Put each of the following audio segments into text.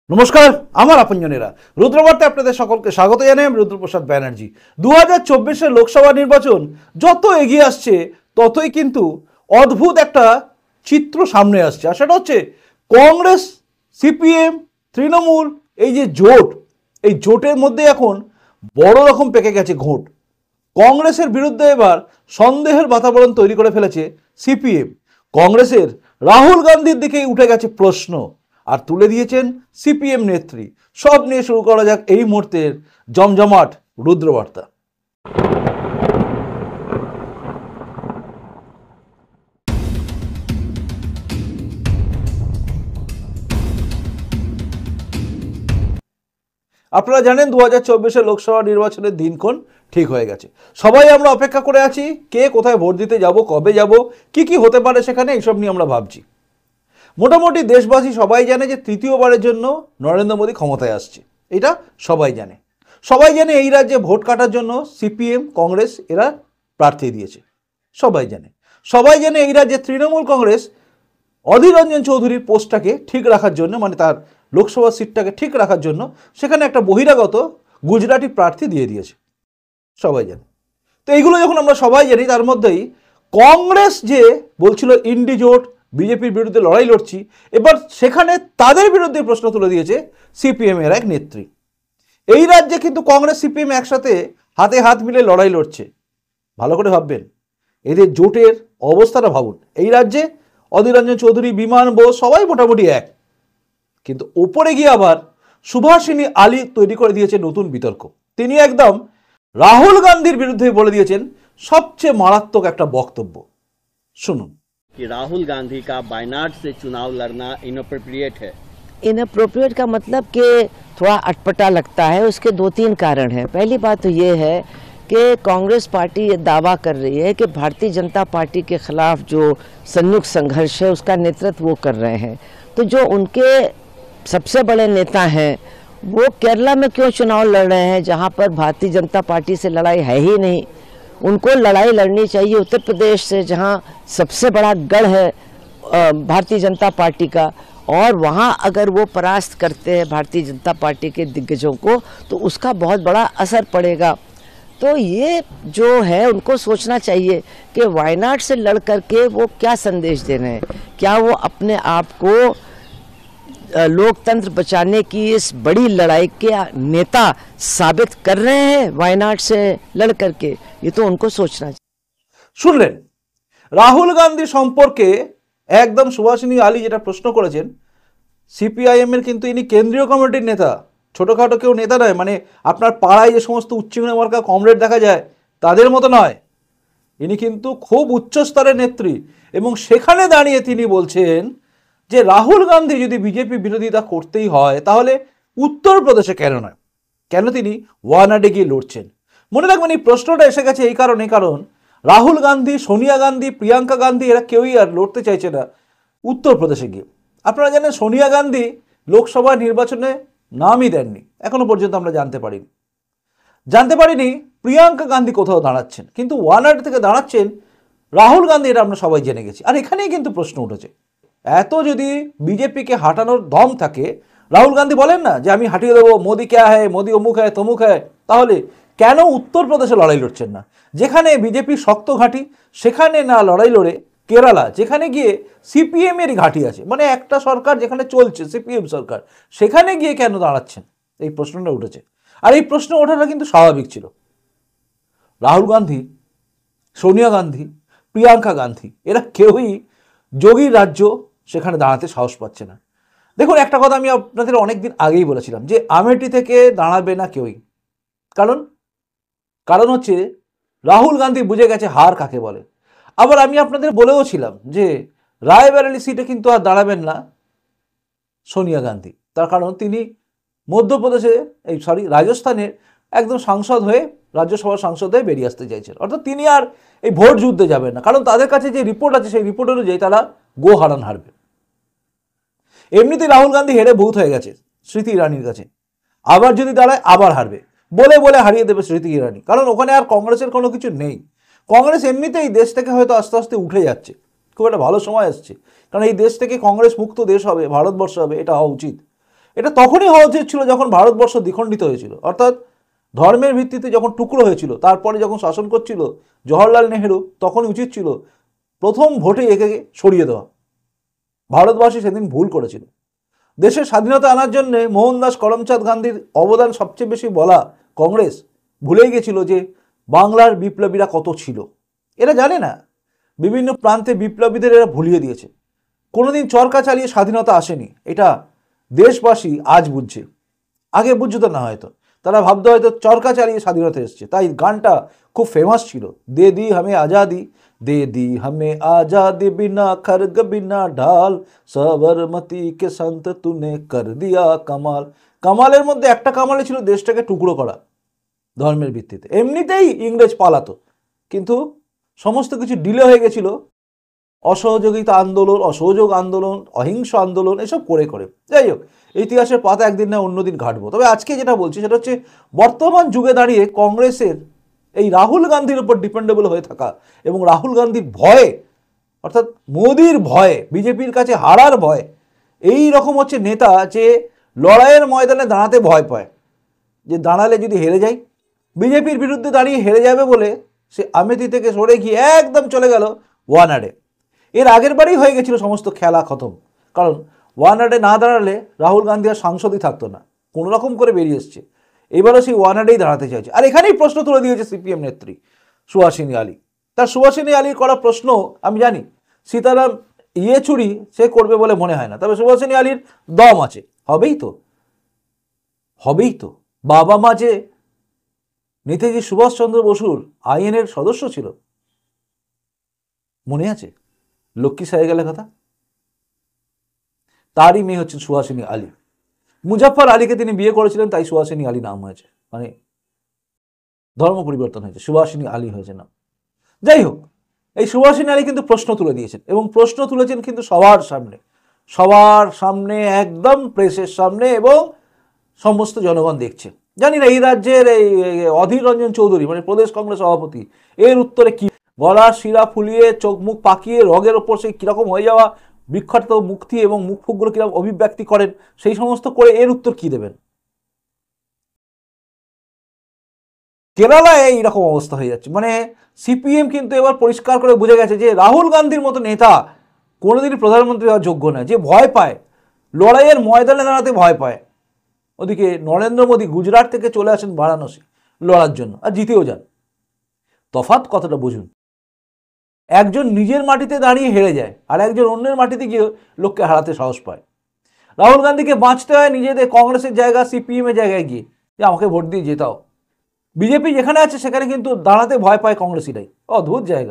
নমস্কার আমার আপনজনেরা রুদ্রবার্তে আপনাদের সকলকে স্বাগত জানাই। আমি রুদ্রপ্রসাদ ব্যানার্জি। 2024-এর লোকসভা নির্বাচন যত এগিয়ে আসছে ততই কিন্তু অদ্ভুত একটা চিত্র সামনে আসছে, আর সেটা হচ্ছে কংগ্রেস, সিপিএম, তৃণমূল এই যে জোট, এই জোটের মধ্যে এখন বড় রকম পেকে গেছে ঘোট। কংগ্রেসের বিরুদ্ধে এবার সন্দেহের বাতাবরণ তৈরি করে ফেলেছে সিপিএম। কংগ্রেসের রাহুল গান্ধীর দিকেই উঠে গেছে প্রশ্ন আর তুলে দিয়েছেন সিপিএম নেত্রী। সব নিয়ে শুরু করা যাক এই মুহূর্তের জমজমাট রুদ্রবার্তা। আপনারা জানেন 2024-এর লোকসভা নির্বাচনের দিনক্ষণ ঠিক হয়ে গেছে। সবাই আমরা অপেক্ষা করে আছি কে কোথায় ভোট দিতে যাব, কবে যাব, কি হতে পারে সেখানে, এইসব নিয়ে আমরা ভাবছি। মোটামুটি দেশবাসী সবাই জানে যে তৃতীয়বারের জন্য নরেন্দ্র মোদী ক্ষমতায় আসছে, এটা সবাই জানে। সবাই জানে এই রাজ্যে ভোট কাটার জন্য সিপিএম, কংগ্রেস এরা প্রার্থী দিয়েছে, সবাই জানে। সবাই জানে এই রাজ্যে তৃণমূল কংগ্রেস অধীর রঞ্জন চৌধুরীর পোস্টটাকে ঠিক রাখার জন্য, মানে তার লোকসভা সিটটাকে ঠিক রাখার জন্য সেখানে একটা বহিরাগত গুজরাটি প্রার্থী দিয়ে দিয়েছে, সবাই জানে। তো এইগুলো যখন আমরা সবাই জানি, তার মধ্যেই কংগ্রেস যে বলছিল ইন্ডি জোট, বিজেপির বিরুদ্ধে লড়াই লড়ছি, এবার সেখানে তাদের বিরুদ্ধে প্রশ্ন তুলে দিয়েছে সিপিএম এর এক নেত্রী। এই রাজ্যে কিন্তু কংগ্রেস সিপিএম একসাথে হাতে হাত মিলে লড়াই লড়ছে। ভালো করে ভাববেন, এদের জোটের অবস্থাটা ভাবুন। এই রাজ্যে অধীর রঞ্জন চৌধুরী, বিমান বোস সবাই মোটামুটি এক, কিন্তু ওপরে গিয়ে আবার সুভাষিনী আলী তৈরি করে দিয়েছে নতুন বিতর্ক। তিনি একদম রাহুল গান্ধীর বিরুদ্ধে বলে দিয়েছেন সবচেয়ে মারাত্মক একটা বক্তব্য, শুনুন। कि राहुल गांधी का वायनाड से चुनाव लड़ना इनअप्रोप्रिएट है। इनअप्रोप्रिएट का मतलब कि थोड़ा अटपटा लगता है। उसके दो तीन कारण हैं। पहली बात तो ये है कि कांग्रेस पार्टी ये दावा कर रही है कि भारतीय जनता पार्टी के खिलाफ जो संयुक्त संघर्ष है उसका नेतृत्व वो कर रहे हैं। तो जो उनके सबसे बड़े नेता हैं वो केरला में क्यों चुनाव लड़ रहे हैं जहाँ पर भारतीय जनता पार्टी से लड़ाई है ही नहीं। उनको लड़ाई लड़नी चाहिए उत्तर प्रदेश से, जहाँ सबसे बड़ा गढ़ है भारतीय जनता पार्टी का, और वहाँ अगर वो परास्त करते हैं भारतीय जनता पार्टी के दिग्गजों को तो उसका बहुत बड़ा असर पड़ेगा। तो ये जो है उनको सोचना चाहिए कि वायनाड से लड़ करके वो क्या संदेश दे रहे हैं। क्या वो अपने आप को लोकतंत्र बचाने की इस बड़ी लड़ाई के नेता साबित कर रहे हैं वायनाड से लड़ करके? ये तो उनको सोचना चाहिए। শুনলেন রাহুল গান্ধী সম্পর্কে একদম সুভাষিনী আলী যেটা প্রশ্ন করেছেন। সিপিআইএম এর কিন্তু ইনি কেন্দ্রীয় কমিটির নেতা, ছোটোখাটো কেউ নেতা নয়। মানে আপনার পাড়ায় যে সমস্ত উচ্চিংড়ে মার্কা কমরেড দেখা যায় তাদের মতো নয়, ইনি কিন্তু খুব উচ্চ স্তরের নেত্রী। এবং সেখানে দাঁড়িয়ে তিনি বলছেন যে রাহুল গান্ধী যদি বিজেপি বিরোধিতা করতেই হয় তাহলে উত্তরপ্রদেশে কেন নয়, কেন তিনি ওয়ানাডে গিয়ে লড়ছেন। মনে রাখবেন এই প্রশ্নটা এসে গেছে এই কারণে, কারণ রাহুল গান্ধী, সোনিয়া গান্ধী, প্রিয়াঙ্কা গান্ধী এরা কেউই আর লড়তে চাইছে না উত্তরপ্রদেশে গিয়ে। আপনারা জানেন সোনিয়া গান্ধী লোকসভা নির্বাচনে নামই দেননি, এখনো পর্যন্ত আমরা জানতে পারিনি প্রিয়াঙ্কা গান্ধী কোথাও দাঁড়াচ্ছেন, কিন্তু ওয়ানাড থেকে দাঁড়াচ্ছেন রাহুল গান্ধী, এটা আমরা সবাই জেনে গেছি। আর এখানেই কিন্তু প্রশ্ন উঠেছে, এত যদি বিজেপিকে হাঁটানোর দম থাকে, রাহুল গান্ধী বলেন না যে আমি হাঁটিয়ে দেবো, মোদি ক্যা হ্যায়, মোদি অমুক হ্যায় তমুক হ্যায়, তাহলে কেন উত্তরপ্রদেশে লড়াই লড়ছেন না? যেখানে বিজেপি শক্ত ঘাঁটি সেখানে না লড়াই লড়ে কেরালা, যেখানে গিয়ে সিপিএম এরই ঘাঁটি আছে, মানে একটা সরকার যেখানে চলছে সিপিএম সরকার, সেখানে গিয়ে কেন দাঁড়াচ্ছেন? এই প্রশ্নটা উঠেছে। আর এই প্রশ্ন ওঠাটা কিন্তু স্বাভাবিক ছিল। রাহুল গান্ধী, সোনিয়া গান্ধী, প্রিয়াঙ্কা গান্ধী এরা কেউই যোগীর রাজ্য সেখানে দাঁড়াতে সাহস পাচ্ছে না। দেখুন, একটা কথা আমি আপনাদের অনেকদিন আগেই বলেছিলাম যে আমেঠি থেকে দাঁড়াবে না কেউই। কারণ হচ্ছে রাহুল গান্ধী বুঝে গেছে হার কাকে বলে। আবার আমি আপনাদের বলেও ছিলাম যে রায়বেরেলি সিটে কিন্তু আর দাঁড়াবেন না সোনিয়া গান্ধী, তার কারণ তিনি মধ্যপ্রদেশে রাজস্থানের একদম সাংসদ হয়ে, রাজ্যসভার সাংসদ হয়ে বেরিয়ে আসতে চাইছেন। অর্থাৎ তিনি আর এই ভোট যুদ্ধে যাবেন না, কারণ তাদের কাছে যে রিপোর্ট আছে সেই রিপোর্ট অনুযায়ী তারা গো হারান হারবে। এমনিতেই রাহুল গান্ধী হেরে ভূত হয়ে গেছে স্মৃতি ইরানির কাছে, আবার যদি দাঁড়ায় আবার হারবে, বলে হারিয়ে দেবে স্মৃতি ইরানি। কারণ ওখানে আর কংগ্রেসের কোনো কিছু নেই। কংগ্রেস এমনিতেই দেশ থেকে হয়তো আস্তে আস্তে উঠে যাচ্ছে, খুব একটা ভালো সময় আসছে, কারণ এই দেশ থেকে কংগ্রেস মুক্ত দেশ হবে, ভারতবর্ষ হবে, এটা হওয়া উচিত। এটা তখনই হওয়া উচিত ছিল যখন ভারতবর্ষ দ্বিখণ্ডিত হয়েছিল, অর্থাৎ ধর্মের ভিত্তিতে যখন টুকরো হয়েছিল, তারপরে যখন শাসন করছিল জওহরলাল নেহেরু, তখনই উচিত ছিল প্রথম ভোটে একে সরিয়ে দেওয়া। ভারতবাসী সেদিন ভুল করেছিল। দেশের স্বাধীনতা আনার জন্য মোহনদাস করমচাঁদ গান্ধীর অবদান সবচেয়ে বেশি বলা কংগ্রেস ভুলেই গেছিল যে বাংলার বিপ্লবীরা কত ছিল। এরা জানে না, বিভিন্ন প্রান্তে বিপ্লবীদের এরা ভুলিয়ে দিয়েছে। কোনোদিন চরকা চালিয়ে স্বাধীনতা আসেনি, এটা দেশবাসী আজ বুঝছে, আগে বুঝতো না হয়তো। তারা ভাবতো হয়তো চরকা চালিয়ে স্বাধীনতা এসছে, তাই গানটা খুব ফেমাস ছিল, দে দি হামে আজাদি, दे दी हमें आजादी बिना खर्ग बिना ढाल, सबरमती के संत तूने कर दिया कमाल। কামালের মধ্যে একটা কামালে ছিল দেশটাকে টুকরো করা ধর্মের ভিত্তিতে। এমনিতেই ইংরেজ পালাতো, কিন্তু সমস্ত কিছু ডিলে হয়ে গেছিল অসহযোগিতা আন্দোলন, অসহযোগ আন্দোলন, অহিংস আন্দোলন, এসব করে করে। যাই হোক, ইতিহাসের পাতা একদিন না অন্যদিন ঘাটবো। তবে আজকে যেটা বলছি সেটা হচ্ছে বর্তমান যুগে দাঁড়িয়ে কংগ্রেসের এই রাহুল গান্ধীর উপর ডিপেন্ডেবল হয়ে থাকা এবং রাহুল গান্ধীর ভয়ে, অর্থাৎ মোদির ভয়ে, বিজেপির কাছে হারার ভয়, এই রকম হচ্ছে নেতা যে লড়াইয়ের ময়দানে দাঁড়াতে ভয় পায়, যে দাঁড়ালে যদি হেরে যায়, বিজেপির বিরুদ্ধে দাঁড়িয়ে হেরে যাবে বলে সে আমেথি থেকে সরে গিয়ে একদম চলে গেল ওয়ানাডে। এর আগের বারেই হয়ে গেছিল সমস্ত খেলা খতম, কারণ ওয়ানাডে না দাঁড়ালে রাহুল গান্ধী আর সাংসদই থাকতো না, কোনো রকম করে বেরিয়ে এসছে। এবারও সেই ওয়ানাডেই দাঁড়াতে চাইছে। আর এখানেই প্রশ্ন তুলে দিয়েছে সিপিএম নেত্রী সুহাসিনী আলী। তার সুহাসিনী আলীর করা প্রশ্ন আমি জানি সীতারাম ইয়েচুরি সে করবে বলে মনে হয় না, তবে সুহাসিনী আলীর দম আছে, হবেই তো, হবেই তো। বাবা মা যে নেতাজি সুভাষচন্দ্র বসুর আইএনএর সদস্য ছিল, মনে আছে? লক্ষ্মী সাহেগেলের কথা, তারই মেয়ে হচ্ছে সুহাসিনী আলী। মুজাফফর আলীকে তিনি বিয়ে করেছিলেন, তাই সুহাসিনী আলী নাম হয়েছে, মানে ধর্ম পরিবর্তন হয়েছে, সুহাসিনী আলী হয়েছে নাম। যাই হোক, এই সুহাসিনী আলী কিন্তু প্রশ্ন তুলে দিয়েছেন, এবং প্রশ্ন তুলেছেন কিন্তু সবার সামনে, সবার সামনে, একদম প্রেসের সামনে, এবং সমস্ত জনগণ দেখছে। জানি না এই রাজ্যের এই অধীর রঞ্জন চৌধুরী, মানে প্রদেশ কংগ্রেস সভাপতি, এর উত্তরে কি, গলার শিরা ফুলিয়ে চোখ মুখ পাকিয়ে রগের ওপর সেই কিরকম হয়ে যাওয়া বিখ্যাত মুক্তি এবং মুখ ফুকগুলো কিরকম অভিব্যক্তি করেন, সেই সমস্ত করে এর উত্তর কি দেবেন? কেরালায় এইরকম অবস্থা হয়ে যাচ্ছে। মানে সিপিএম কিন্তু এবার পরিষ্কার করে বুঝে গেছে যে রাহুল গান্ধীর মতো নেতা কোনোদিনই প্রধানমন্ত্রী হওয়ার যোগ্য নয়, যে ভয় পায়, লড়াইয়ের ময়দানে দাঁড়াতে ভয় পায়। ওদিকে নরেন্দ্র মোদী গুজরাট থেকে চলে আসেন বারাণসী লড়ার জন্য, আর জিতেও যান। তফাৎ কতটা বুঝুন, একজন নিজের মাটিতে দাঁড়িয়ে হেরে যায়, আর একজন অন্যের মাটিতে গিয়ে লোককে হারাতে সাহস পায়। রাহুল গান্ধীকে বাঁচতে হয় নিজেদের কংগ্রেসের জায়গা, সিপিএমের জায়গায় গিয়ে, যে আমাকে ভোট দিয়ে জেতাও। বিজেপি যেখানে আছে সেখানে কিন্তু দাঁড়াতে ভয় পায় কংগ্রেসিরাই। অদ্ভুত জায়গা,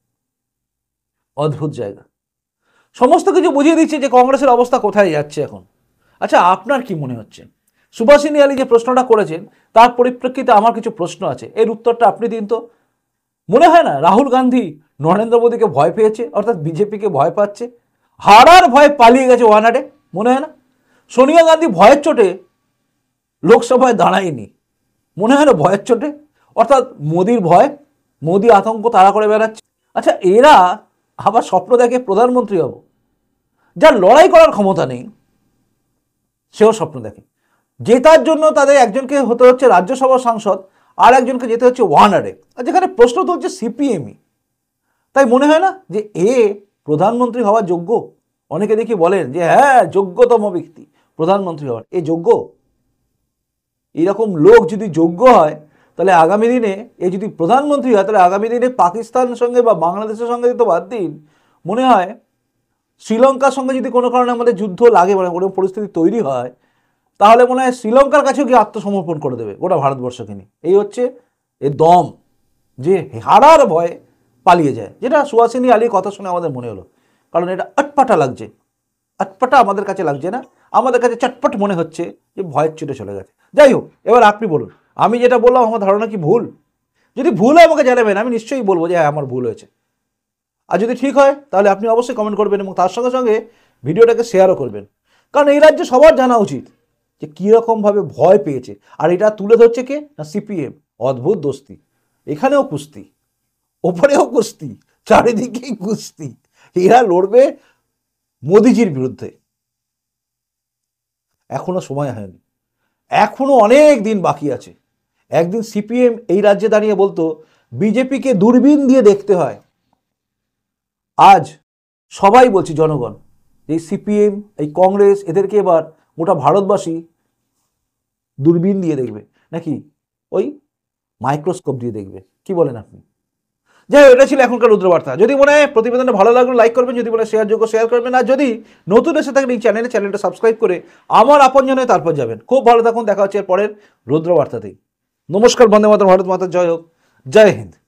অদ্ভুত জায়গা। সমস্ত কিছু বুঝিয়ে দিচ্ছে যে কংগ্রেসের অবস্থা কোথায় যাচ্ছে এখন। আচ্ছা, আপনার কি মনে হচ্ছে? সুভাষিনী আলী যে প্রশ্নটা করেছেন তার পরিপ্রেক্ষিতে আমার কিছু প্রশ্ন আছে, এর উত্তরটা আপনি দিন তো। মনে হয় না রাহুল গান্ধী নরেন্দ্র মোদীকে ভয় পেয়েছে, অর্থাৎ বিজেপিকে ভয় পাচ্ছে, হারার ভয়ে পালিয়ে গেছে ওয়ানাডে? মনে হয় না? সোনিয়া গান্ধী ভয়ের চোটে লোকসভায় দাঁড়ায়নি, মনে হয় না ভয়ের চোটে? অর্থাৎ মোদির ভয়, মোদি আতঙ্ক তাড়া করে বেড়াচ্ছে। আচ্ছা, এরা আবার স্বপ্ন দেখে প্রধানমন্ত্রী হব, যার লড়াই করার ক্ষমতা নেই সেও স্বপ্ন দেখে। জেতার জন্য তাদের একজনকে হতে হচ্ছে রাজ্যসভার সাংসদ, আর একজনকে যেতে হচ্ছে ওয়ানাডে, আর যেখানে প্রশ্ন তো হচ্ছে সিপিএমই। তাই মনে হয় না যে এ প্রধানমন্ত্রী হওয়ার যোগ্য? অনেকে দেখি বলেন যে হ্যাঁ, যোগ্যতম ব্যক্তি প্রধানমন্ত্রী হওয়ার। এ যোগ্য? এইরকম লোক যদি যোগ্য হয়, তাহলে আগামী দিনে এ যদি প্রধানমন্ত্রী হয়, তাহলে আগামী দিনে পাকিস্তানের সঙ্গে বা বাংলাদেশের সঙ্গে তো বাদ দিন, মনে হয় শ্রীলঙ্কার সঙ্গে যদি কোনো কারণে আমাদের যুদ্ধ লাগে, মানে কোনো পরিস্থিতি তৈরি হয়, তাহলে মনে হয় শ্রীলঙ্কার কাছেও কি আত্মসমর্পণ করে দেবে গোটা ভারতবর্ষকে নিয়ে। এই হচ্ছে এ দম, যে হারার ভয়ে পালিয়ে যায়, যেটা সুহাসিনী আলীর কথা শুনে আমাদের মনে হলো। কারণ এটা আটপাটা লাগছে, আটপাটা আমাদের কাছে লাগছে না, আমাদের কাছে চটপট মনে হচ্ছে যে ভয়ের চোটে চলে গেছে। যাই হোক, এবার আপনি বলুন, আমি যেটা বললাম আমার ধারণা কি ভুল? যদি ভুল হয় আমাকে জানাবেন, আমি নিশ্চয়ই বলবো যে হ্যাঁ, আমার ভুল হয়েছে। আর যদি ঠিক হয় তাহলে আপনি অবশ্যই কমেন্ট করবেন, এবং তার সঙ্গে সঙ্গে ভিডিওটাকে শেয়ারও করবেন। কারণ এই রাজ্যে সবার জানা উচিত যে কীরকমভাবে ভয় পেয়েছে। আর এটা তুলে ধরছে কে? না সিপিএম। অদ্ভুত দোস্তি, এখানেও কুস্তি, ওপরেও কুস্তি, চারিদিকেই কুস্তি। এরা লড়বে মোদিজির বিরুদ্ধে। এখনো সময় হয়নি, এখনো অনেক দিন বাকি আছে। একদিন সিপিএম এই রাজ্যে দাঁড়িয়ে বলতো বিজেপিকে দূরবীন দিয়ে দেখতে হয়। আজ সবাই বলছি জনগণ, এই সিপিএম, এই কংগ্রেস, এদেরকে এবার গোটা ভারতবাসী দূরবীন দিয়ে দেখবে নাকি ওই মাইক্রোস্কোপ দিয়ে দেখবে, কি বলেন আপনি? যাই হোক, এটা ছিল এখনকার রুদ্রবার্তা। যদি মনে হয় প্রতিবেদনটা ভালো লাগলো লাইক করবেন, যদি মনে হয় শেয়ারযোগ্য শেয়ার করবেন, আর যদি নতুন এসে থাকেন এই চ্যানেলটা সাবস্ক্রাইব করে আমার আপনজনে তারপর যাবেন। খুব ভালো থাকুন, দেখা হচ্ছে এর পরের রুদ্রবার্তাতেই। নমস্কার, বন্দে মাতরম, ভারত মাতা জয় হোক, জয় হিন্দ।